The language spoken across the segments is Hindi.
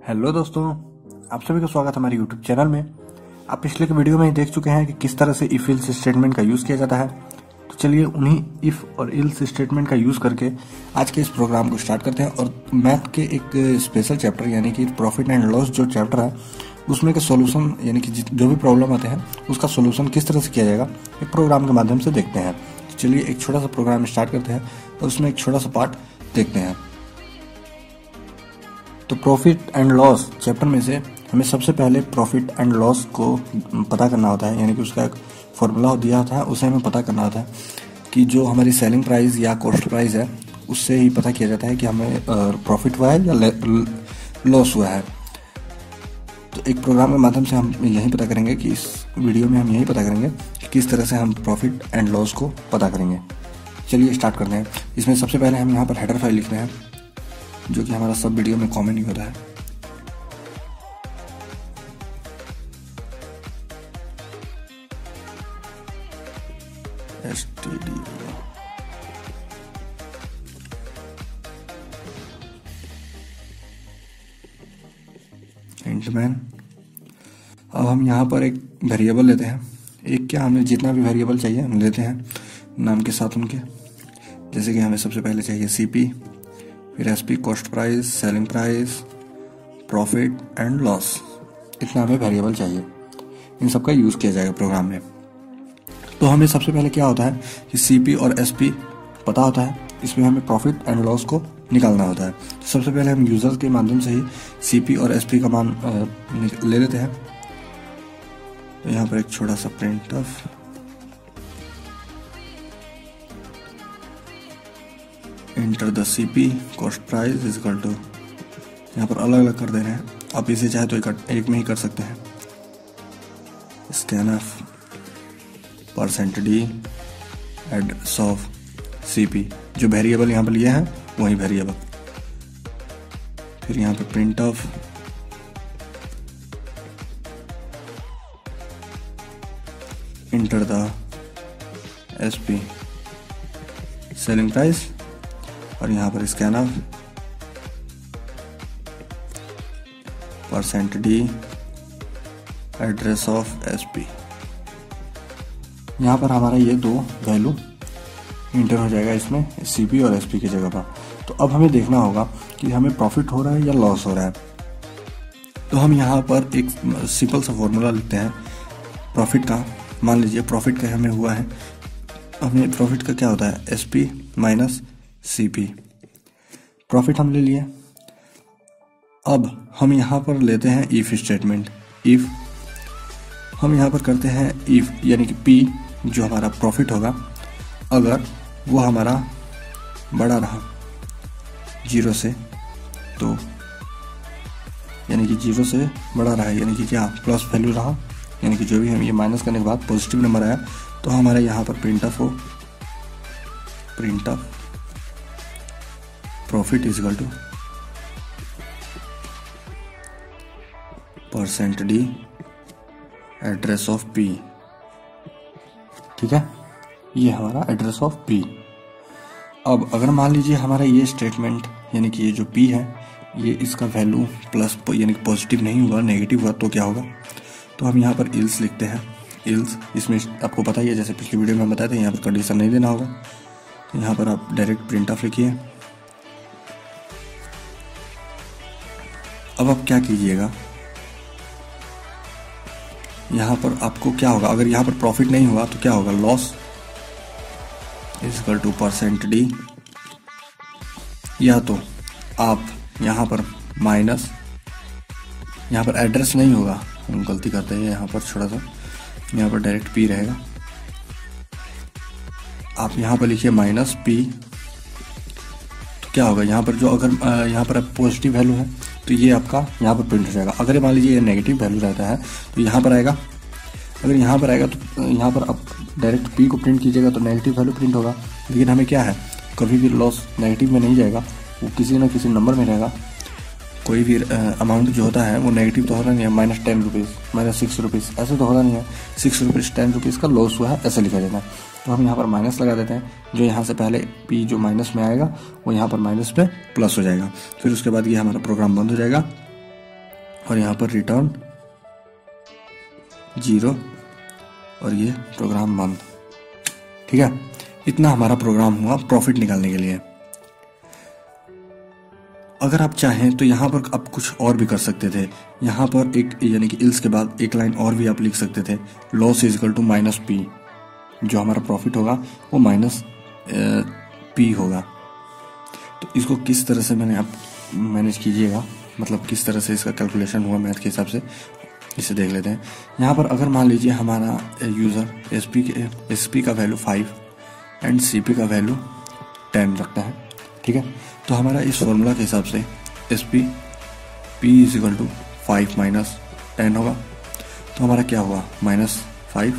हेलो दोस्तों, आप सभी का स्वागत है हमारे यूट्यूब चैनल में। आप पिछले के वीडियो में ही देख चुके हैं कि किस तरह से इफ इल्स स्टेटमेंट का यूज़ किया जाता है। तो चलिए उन्हीं इफ और इल्स स्टेटमेंट का यूज़ करके आज के इस प्रोग्राम को स्टार्ट करते हैं और मैथ के एक स्पेशल चैप्टर यानी कि प्रॉफिट एंड लॉस जो चैप्टर है उसमें के सॉल्यूशन यानी कि जो भी प्रॉब्लम आते हैं उसका सॉल्यूशन किस तरह से किया जाएगा एक प्रोग्राम के माध्यम से देखते हैं। तो चलिए एक छोटा सा प्रोग्राम स्टार्ट करते हैं और उसमें एक छोटा सा पार्ट देखते हैं। तो प्रॉफिट एंड लॉस चैप्टर में से हमें सबसे पहले प्रॉफिट एंड लॉस को पता करना होता है, यानी कि उसका एक फॉर्मूला दिया होता है, उसे हमें पता करना होता है कि जो हमारी सेलिंग प्राइस या कॉस्ट प्राइस है उससे ही पता किया जाता है कि हमें प्रॉफिट हुआ है या लॉस हुआ है। तो एक प्रोग्राम के माध्यम से हम यही पता करेंगे कि इस वीडियो में हम यही पता करेंगे कि किस तरह से हम प्रॉफिट एंड लॉस को पता करेंगे। चलिए स्टार्ट करते हैं। इसमें सबसे पहले हम यहाँ पर हेडर फाइल लिखते हैं जो कि हमारा सब वीडियो में कॉमन ही होता है। stdio इंटमैन। अब हम यहाँ पर एक वेरिएबल लेते हैं, एक क्या हमें जितना भी वेरिएबल चाहिए हम लेते हैं नाम के साथ उनके। जैसे कि हमें सबसे पहले चाहिए सीपी, फिर SP cost price, selling price, profit and loss, इतना हमें वेरिएबल चाहिए। इन सबका यूज़ किया जाएगा प्रोग्राम में। तो हमें सबसे पहले क्या होता है कि सीपी और एसपी पता होता है, इसमें हमें प्रॉफिट एंड लॉस को निकालना होता है। तो सबसे पहले हम यूजर्स के माध्यम से ही सीपी और एसपी का मान ले लेते हैं। तो यहाँ पर एक छोटा सा print of enter the CP cost price is equal to, यहाँ पर अलग अलग कर दे रहे हैं, आप इसे चाहे तो एक में ही कर सकते हैं। Scan of % d address of CP, जो वेरिएबल यहाँ पर लिए हैं वही वेरिएबल। फिर यहाँ पे print of enter the SP selling price और यहाँ पर scan of % d address of SP. यहाँ पर हमारा ये दो वैल्यू इंटर हो जाएगा इसमें सीपी और एसपी की जगह पर। तो अब हमें देखना होगा कि हमें प्रॉफिट हो रहा है या लॉस हो रहा है। तो हम यहाँ पर एक सिंपल सा फॉर्मूला लिखते हैं प्रॉफिट का। मान लीजिए प्रॉफिट का हमें हुआ है, हमें प्रॉफिट का क्या होता है एसपी माइनस सीपी। प्रॉफिट हम ले लिए। अब हम यहाँ पर लेते हैं इफ स्टेटमेंट। इफ हम यहाँ पर करते हैं इफ यानी कि पी जो हमारा प्रॉफिट होगा अगर वो हमारा बड़ा रहा 0 से, तो यानी कि 0 से बड़ा रहा यानी कि क्या प्लस वैल्यू रहा, यानी कि जो भी हम ये माइनस करने के बाद पॉजिटिव नंबर आया तो हमारे यहाँ पर प्रिंट ऑफ हो, print of profit is equal to % d address of P. ठीक है, ये हमारा एड्रेस ऑफ पी। अब अगर मान लीजिए हमारा ये स्टेटमेंट यानी कि ये जो पी है ये इसका वैल्यू प्लस यानी कि पॉजिटिव नहीं हुआ, नेगेटिव हुआ, तो क्या होगा। तो हम यहाँ पर इल्स लिखते हैं। इल्स इसमें आपको पता ही है, जैसे पिछली वीडियो में हम बताए थे, यहाँ पर कंडीशन नहीं देना होगा। तो यहाँ पर आप डायरेक्ट प्रिंट ऑफ लिखिए। अब आप क्या कीजिएगा, यहाँ पर आपको क्या होगा, अगर यहाँ पर प्रॉफिट नहीं हुआ तो क्या होगा, loss is equal to % d, या तो आप यहाँ पर माइनस, यहाँ पर एड्रेस नहीं होगा, हम गलती करते हैं यहाँ पर छोटा सा, यहाँ पर डायरेक्ट p रहेगा। आप यहाँ पर लिखिए माइनस p, तो क्या होगा यहाँ पर जो अगर यहाँ पर पॉजिटिव वैल्यू है तो ये आपका यहाँ पर प्रिंट हो जाएगा। अगर मान लीजिए ये नेगेटिव वैल्यू रहता है तो यहाँ पर आएगा, अगर यहाँ पर आएगा तो यहाँ पर आप डायरेक्ट p को प्रिंट कीजिएगा तो नेगेटिव वैल्यू प्रिंट होगा। लेकिन हमें क्या है, कभी भी लॉस नेगेटिव में नहीं जाएगा, वो किसी न किसी नंबर में रहेगा। कोई भी अमाउंट जो होता है वो नेगेटिव तो होता नहीं है, -10 रुपीज़, -6 रुपीज़, ऐसे तो होता नहीं है। 6 रुपीज़ 10 रुपीज़ का लॉस हुआ है ऐसे लिखा जाता है। तो हम यहाँ पर माइनस लगा देते हैं, जो यहाँ से पहले पी जो माइनस में आएगा वो यहाँ पर माइनस पे प्लस हो जाएगा। फिर उसके बाद ये हमारा प्रोग्राम बंद हो जाएगा और यहाँ पर रिटर्न 0 और ये प्रोग्राम बंद। ठीक है, इतना हमारा प्रोग्राम हुआ प्रॉफिट निकालने के लिए। अगर आप चाहें तो यहाँ पर आप कुछ और भी कर सकते थे। यहाँ पर एक यानी कि इल्स के बाद एक लाइन और भी आप लिख सकते थे, loss is equal to minus P. जो हमारा प्रॉफिट होगा वो माइनस पी होगा। तो इसको किस तरह से आप मैनेज कीजिएगा, मतलब किस तरह से इसका कैलकुलेशन हुआ मैथ के हिसाब से, इसे देख लेते हैं। यहाँ पर अगर मान लीजिए हमारा यूज़र एस पी का वैल्यू 5 एंड सी पी का वैल्यू 10 रखता है। ठीक है, तो हमारा इस फॉर्मूला के हिसाब से S P is equal to 5 minus 10 होगा। तो हमारा क्या हुआ, -5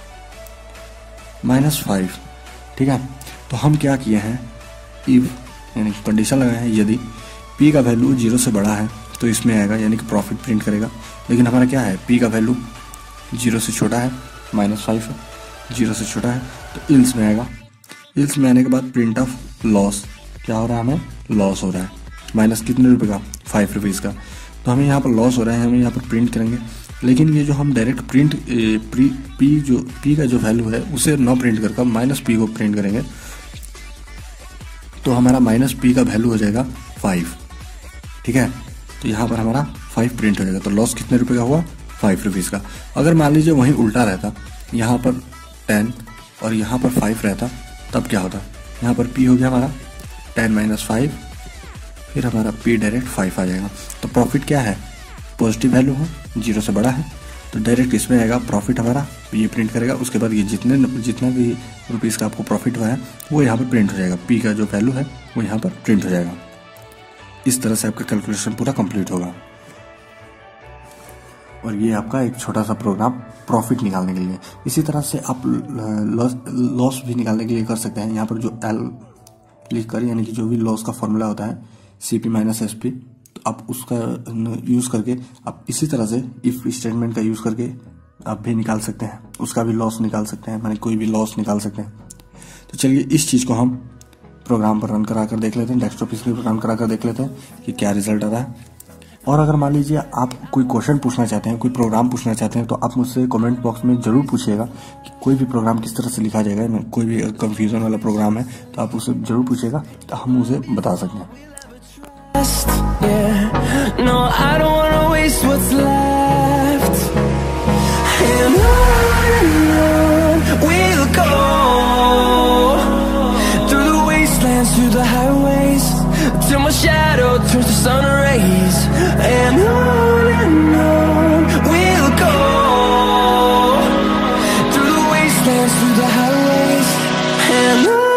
-5। ठीक है, तो हम क्या किए हैं, इफ यानी कि कंडीशन लगाए हैं, यदि p का वैल्यू 0 से बड़ा है तो इसमें आएगा, यानी कि प्रॉफिट प्रिंट करेगा। लेकिन हमारा क्या है, p का वैल्यू 0 से छोटा है, -5 है, 0 से छोटा है, तो इल्स में आएगा। इल्स में आने के बाद प्रिंट ऑफ लॉस, क्या हो रहा है, हमें लॉस हो रहा है, माइनस कितने रुपए का, 5 रुपीज़ का। तो हमें यहाँ पर लॉस हो रहा है, हमें यहाँ पर प्रिंट करेंगे। लेकिन ये जो हम डायरेक्ट प्रिंट p का जो वैल्यू है उसे न प्रिंट करके -p को प्रिंट करेंगे, तो हमारा -p का वैल्यू हो जाएगा 5। ठीक है, तो यहाँ पर हमारा 5 प्रिंट हो जाएगा। तो लॉस कितने रुपए का हुआ, 5 रुपीज़ का। अगर मान लीजिए वहीं उल्टा रहता, यहाँ पर 10 और यहाँ पर 5 रहता, तब क्या होता, यहाँ पर p हो गया हमारा 10 - 5, फिर हमारा p डायरेक्ट 5 आ जाएगा। तो प्रॉफिट क्या है, पॉजिटिव वैल्यू है, 0 से बड़ा है, तो डायरेक्ट इसमें आएगा प्रॉफिट हमारा, ये प्रिंट करेगा। उसके बाद ये जितना भी रुपीज़ का आपको प्रॉफिट हुआ है वो यहाँ पर प्रिंट हो जाएगा, p का जो वैल्यू है वो यहाँ पर प्रिंट हो जाएगा। इस तरह से आपका कैलकुलेशन पूरा कंप्लीट होगा। और ये आपका एक छोटा सा प्रोग्राम प्रॉफिट निकालने के लिए। इसी तरह से आप लॉस भी निकालने के लिए कर सकते हैं। यहाँ पर जो एल लिख कर, यानी कि जो भी लॉस का फॉर्मूला होता है CP - SP, तो आप उसका यूज़ करके आप इसी तरह से इफ स्टेटमेंट का यूज़ करके आप भी निकाल सकते हैं, उसका भी लॉस निकाल सकते हैं, माने कोई भी लॉस निकाल सकते हैं। तो चलिए इस चीज़ को हम प्रोग्राम पर रन करा कर देख लेते हैं, डेस्कटॉप स्क्रीन पर रन करा कर देख लेते हैं कि क्या रिजल्ट आ रहा है। और अगर मान लीजिए आप कोई क्वेश्चन पूछना चाहते हैं, कोई प्रोग्राम पूछना चाहते हैं, तो आप मुझसे कमेंट बॉक्स में ज़रूर पूछिएगा कि कोई भी प्रोग्राम किस तरह से लिखा जाएगा। कोई भी कंफ्यूजन वाला प्रोग्राम है तो आप उसे ज़रूर पूछिएगा, तो हम उसे बता सकते हैं। No, I don't wanna waste what's left. And on we'll go, through the wastelands, through the highways, till my shadow turns to sun rays. And on we'll go, through the wastelands, through the highways, and on.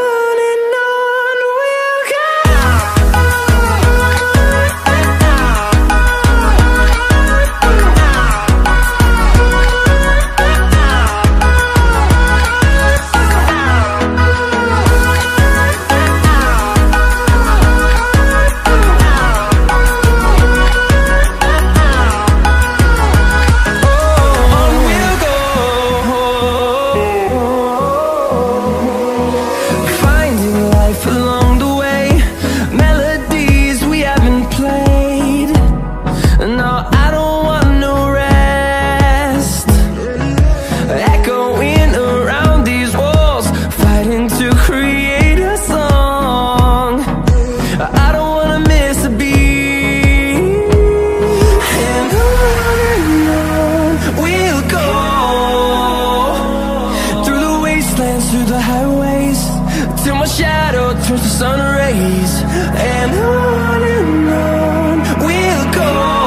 Through the highways, till my shadow turns to sun rays. And on we'll go.